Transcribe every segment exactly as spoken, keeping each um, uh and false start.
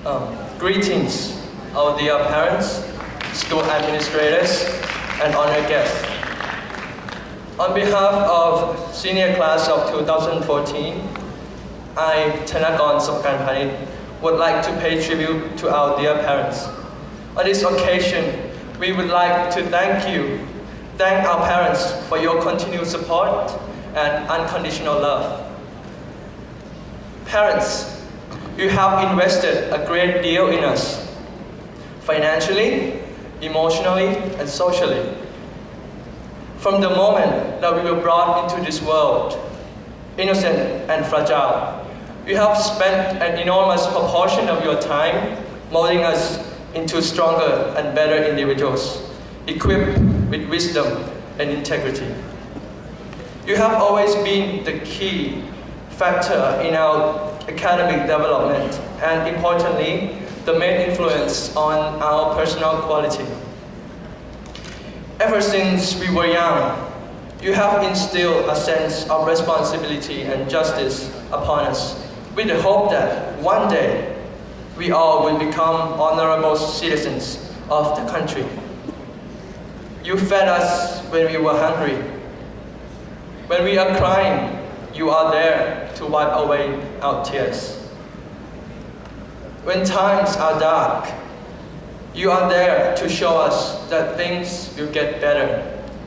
Um, greetings, our dear parents, school administrators, and honored guests. On behalf of senior class of two thousand fourteen, I, Thanakorn Sopkarnpanit, would like to pay tribute to our dear parents. On this occasion, we would like to thank you, thank our parents for your continued support and unconditional love. Parents, you have invested a great deal in us, financially, emotionally, and socially. From the moment that we were brought into this world, innocent and fragile, you have spent an enormous proportion of your time molding us into stronger and better individuals, equipped with wisdom and integrity. You have always been the key factor in our academic development and, importantly, the main influence on our personal quality. Ever since we were young, you have instilled a sense of responsibility and justice upon us, with the hope that one day we all will become honorable citizens of the country. You fed us when we were hungry. When we are crying, you are there to wipe away our tears. When times are dark, you are there to show us that things will get better.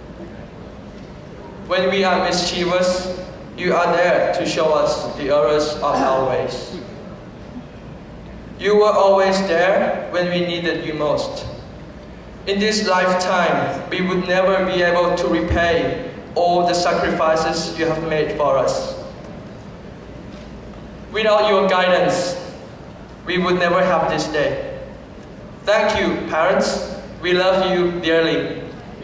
When we are mischievous, you are there to show us the errors of our ways. You were always there when we needed you most. In this lifetime, we would never be able to repay all the sacrifices you have made for us. Without your guidance, we would never have this day. Thank you, parents. We love you dearly.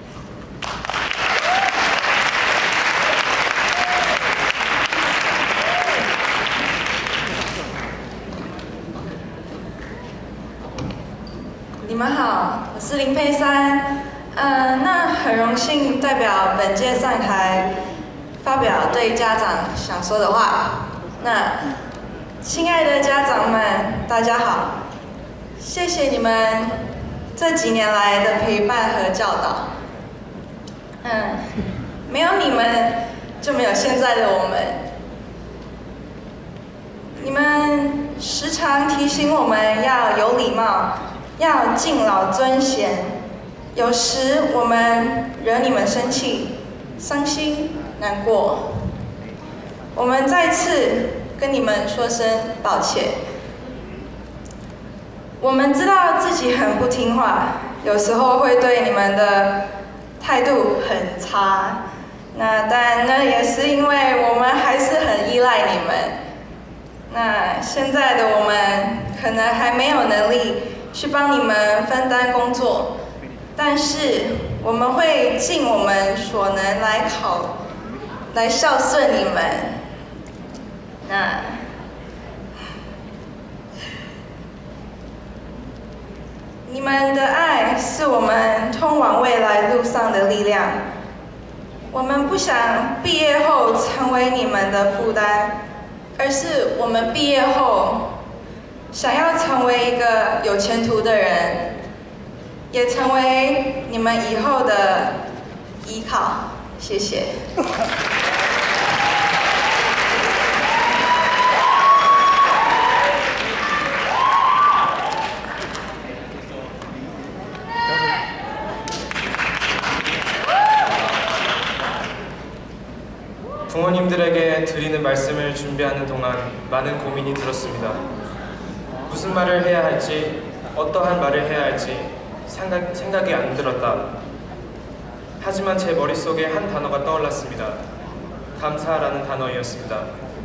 你们好，我是林佩珊。呃，那很荣幸代表本届上台发表对家长想说的话。那亲爱的家长们，大家好，谢谢你们这几年来的陪伴和教导。嗯，没有你们就没有现在的我们。你们时常提醒我们要有礼貌，要敬老尊贤。有时我们惹你们生气、伤心、难过，我们再次跟你们说声抱歉。我们知道自己很不听话，有时候会对你们的态度很差，那但那也是因为我们还是很依赖你们。那现在的我们可能还没有能力去帮你们分担工作。但是我们会尽我们所能来考，来孝顺你们。那你们的爱是我们通往未来路上的力量。我们不想毕业后成为你们的负担，而是我们毕业后想要成为一个有前途的人。也成为你们以后的依靠，谢谢。 부모님들에게 드리는 말씀을 준비하는 동안 많은 고민이 들었습니다. 무슨 말을 해야 할지, 어떠한 말을 해야 할지 생각, 생각이 안 들었다. 하지만 제 머릿속에 한 단어가 떠올랐습니다. 감사라는 단어였습니다.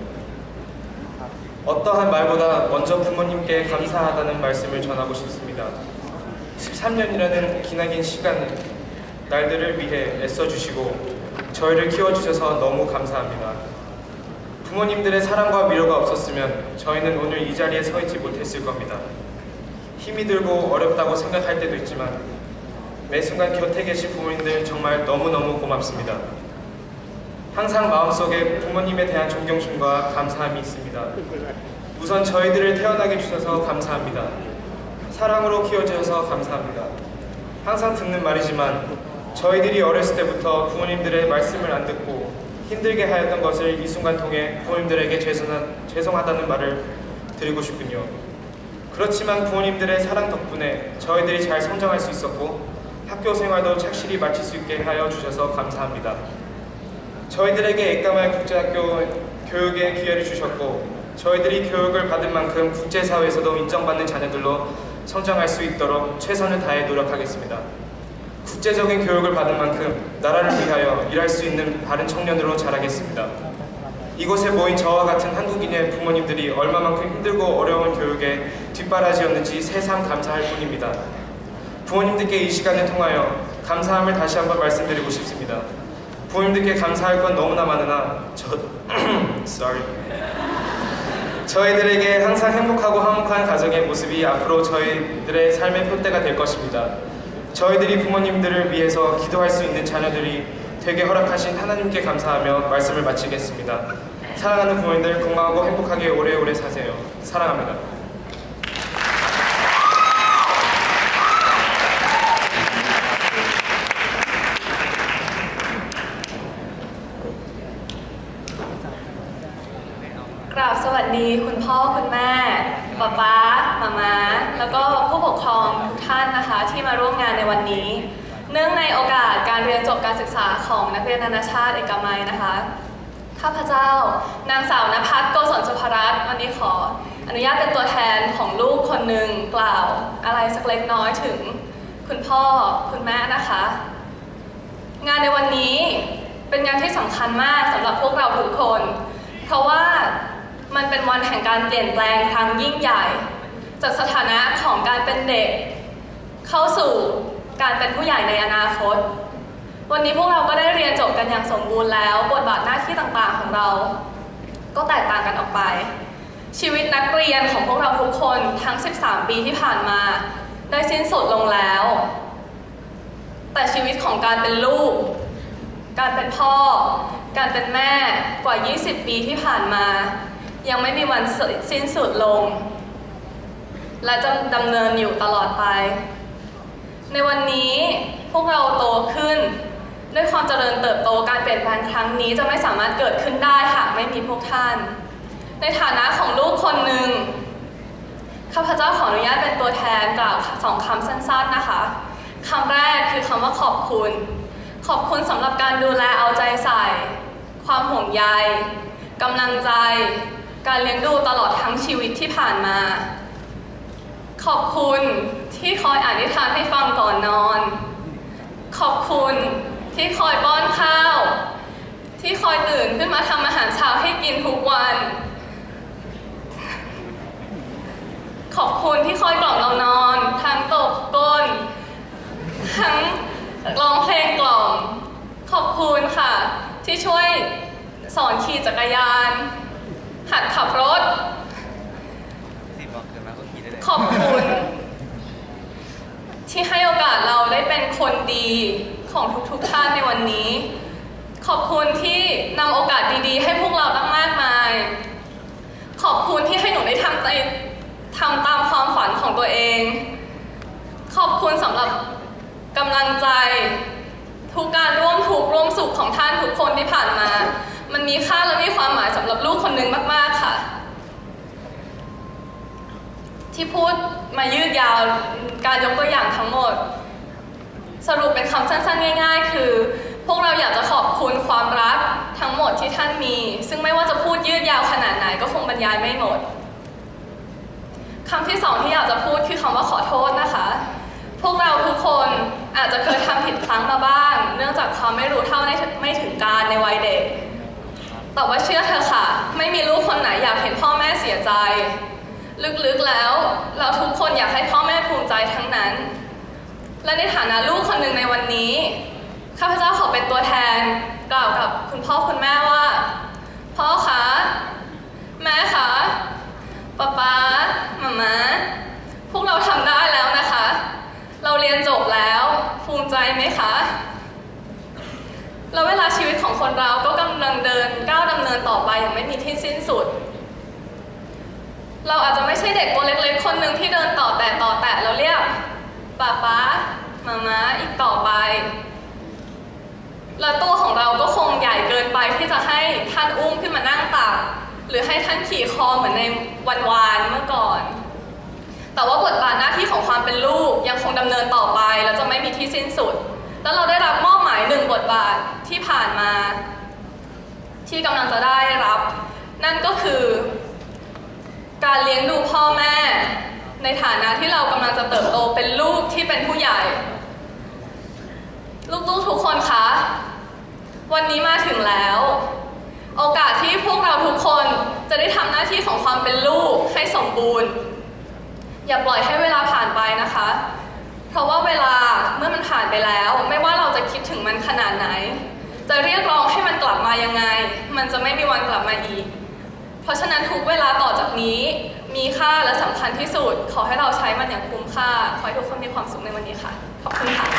어떠한 말보다 먼저 부모님께 감사하다는 말씀을 전하고 싶습니다. 십삼 년이라는 기나긴 시간, 날들을 위해 애써주시고 저희를 키워주셔서 너무 감사합니다. 부모님들의 사랑과 위로가 없었으면 저희는 오늘 이 자리에 서 있지 못했을 겁니다. 힘이 들고 어렵다고 생각할 때도 있지만 매 순간 곁에 계신 부모님들 정말 너무너무 고맙습니다. 항상 마음속에 부모님에 대한 존경심과 감사함이 있습니다. 우선 저희들을 태어나게 주셔서 감사합니다. 사랑으로 키워주셔서 감사합니다. 항상 듣는 말이지만 저희들이 어렸을 때부터 부모님들의 말씀을 안 듣고 힘들게 하였던 것을 이 순간 통해 부모님들에게 죄송하, 죄송하다는 말을 드리고 싶군요. 그렇지만 부모님들의 사랑 덕분에 저희들이 잘 성장할 수 있었고 학교 생활도 착실히 마칠 수 있게 하여 주셔서 감사합니다. 저희들에게 액가말 국제학교 교육의 기회를 주셨고 저희들이 교육을 받은 만큼 국제사회에서도 인정받는 자녀들로 성장할 수 있도록 최선을 다해 노력하겠습니다. 국제적인 교육을 받은 만큼 나라를 위하여 일할 수 있는 바른 청년으로 자라겠습니다. 이곳에 모인 저와 같은 한국인의 부모님들이 얼마만큼 힘들고 어려운 교육에 뒷바라지였는지 새삼 감사할 뿐입니다. 부모님들께 이 시간을 통하여 감사함을 다시 한번 말씀드리고 싶습니다. 부모님들께 감사할 건 너무나 많으나 저... sorry. 저희들에게 항상 행복하고 화목한 가정의 모습이 앞으로 저희들의 삶의 표대가 될 것입니다. 저희들이 부모님들을 위해서 기도할 수 있는 자녀들이 되게 허락하신 하나님께 감사하며 말씀을 마치겠습니다. 사랑하는 부모님들 건강하고 행복하게 오래오래 사세요. 사랑합니다. กราบสวัสดีคุณพ่อคุณแม่ป๊าป๊าหม่าม้าแล้วก็ผู้ปกครองทุกท่านนะคะที่มาร่วมงานในวันนี้เนื่องในโอกาสการเรียนจบการศึกษาของนักเรียนนานาชาติเอกมัยนะคะข้าพเจ้านางสาวนภัสโกศลสุภรัตน์วันนี้ขออนุญาตเป็นตัวแทนของลูกคนหนึ่งกล่าวอะไรสักเล็กน้อยถึงคุณพ่อคุณแม่นะคะงานในวันนี้เป็นงานที่สำคัญมากสำหรับพวกเราทุกคนเพราะว่ามันเป็นวันแห่งการเปลี่ยนแปลงครั้งยิ่งใหญ่จากสถานะของการเป็นเด็กเข้าสู่การเป็นผู้ใหญ่ในอนาคตวันนี้พวกเราก็ได้เรียนจบกันอย่างสมบูรณ์แล้วบทบาทหน้าที่ต่างๆของเราก็แตกต่างกันออกไปชีวิตนักเรียนของพวกเราทุกคนทั้งสิบสามปีที่ผ่านมาได้สิ้นสุดลงแล้วแต่ชีวิตของการเป็นลูกการเป็นพ่อการเป็นแม่กว่ายี่สิบปีที่ผ่านมายังไม่มีวันสิ้นสุดลงและจะดำเนินอยู่ตลอดไปในวันนี้พวกเราโตขึ้นด้วยความเจริญเติบโตการเปลี่ยนแปลงครั้งนี้จะไม่สามารถเกิดขึ้นได้หากไม่มีพวกท่านในฐานะของลูกคนหนึ่งข้าพเจ้าขออนุญาตเป็นตัวแทนกล่าวสองคำสั้นๆนะคะคำแรกคือคำว่าขอบคุณขอบคุณสำหรับการดูแลเอาใจใส่ความห่วงใยกำลังใจการเลี้ยงดูตลอดทั้งชีวิตที่ผ่านมาขอบคุณที่คอยอ่านนิทานให้ฟังก่อนนอนขอบคุณที่คอยป้อนข้าวที่คอยตื่นขึ้นมาทำอาหารเช้าให้กินทุกวันขอบคุณที่คอยกล่อมเรานอนทั้งตบก้นทั้งร้องเพลงกล่อมขอบคุณค่ะที่ช่วยสอนขี่จักรยานหัดขับรถขอบคุณที่ให้โอกาสเราได้เป็นคนดีของทุกๆท่านในวันนี้ขอบคุณที่นำโอกาสดีๆให้พวกเราตั้งมากมายขอบคุณที่ให้หนูได้ทำทำตามความฝันของตัวเองขอบคุณสำหรับกำลังใจทุกการร่วมทุกข์ร่วมสุขของท่านทุกคนที่ผ่านมามันมีค่าและมีความหมายสำหรับลูกคนหนึ่งมากๆค่ะที่พูดมายืดยาวการยกตัวอย่างทั้งหมดสรุปเป็นคำสั้นๆง่ายๆคือพวกเราอยากจะขอบคุณความรักทั้งหมดที่ท่านมีซึ่งไม่ว่าจะพูดยืดยาวขนาดไหนก็คงบรรยายไม่หมดคำที่สองที่อยากจะพูดคือคำว่าขอโทษนะคะพวกเราทุกคนอาจจะเคยทำผิดพลั้งมาบ้างเนื่องจากความไม่รู้เท่าไม่ถึงการในวัยเด็กแต่ว่าเชื่อเธอค่ะไม่มีลูกคนไหนอยากเห็นพ่อแม่เสียใจลึกๆแล้วเราทุกคนอยากให้พ่อแม่ภูมิใจทั้งนั้นและในฐานะลูกคนหนึ่งในวันนี้ข้าพเจ้าขอเป็นตัวแทนกล่าวกับคุณพ่อคุณแม่ว่าพ่อคะแม่คะป๊าป๊าหม่าม้าพวกเราทำได้แล้วนะคะเราเรียนจบแล้วภูมิใจไหมคะแล้วเวลาชีวิตของคนเราก็กำลังเดินก้าวดำเนินต่อไปอย่างไม่มีที่สิ้นสุดเราอาจจะไม่ใช่เด็กตัวเล็กๆคนหนึ่งที่เดินต่อแต่ต่อแต่แล้วเรียกป๊าป๊ามาม่าอีกต่อไปแล้วตัวของเราก็คงใหญ่เกินไปที่จะให้ท่านอุ้มขึ้นมานั่งตักหรือให้ท่านขี่คอเหมือนในวันวานเมื่อก่อนแต่ว่าบทบาทหน้าที่ของความเป็นลูกยังคงดำเนินต่อไปและจะไม่มีที่สิ้นสุดแล้วเราได้รับมอบหมายหนึ่งบทบาทที่ผ่านมาที่กำลังจะได้รับนั่นก็คือการเลี้ยงดูพ่อแม่ในฐานะที่เรากำลังจะเติบโตเป็นลูกที่เป็นผู้ใหญ่ลูกๆทุกคนคะวันนี้มาถึงแล้วโอกาสที่พวกเราทุกคนจะได้ทำหน้าที่ของความเป็นลูกให้สมบูรณ์อย่าปล่อยให้เวลาผ่านไปนะคะเพราะว่าเวลาเมื่อมันผ่านไปแล้วไม่ว่าเราจะคิดถึงมันขนาดไหนจะเรียกร้องให้มันกลับมายังไงมันจะไม่มีวันกลับมาอีกเพราะฉะนั้นทุกเวลาต่อจากนี้มีค่าและสำคัญที่สุดขอให้เราใช้มันอย่างคุ้มค่าขอให้ทุกคนมีความสุขในวันนี้ค่ะขอบคุณค่ะ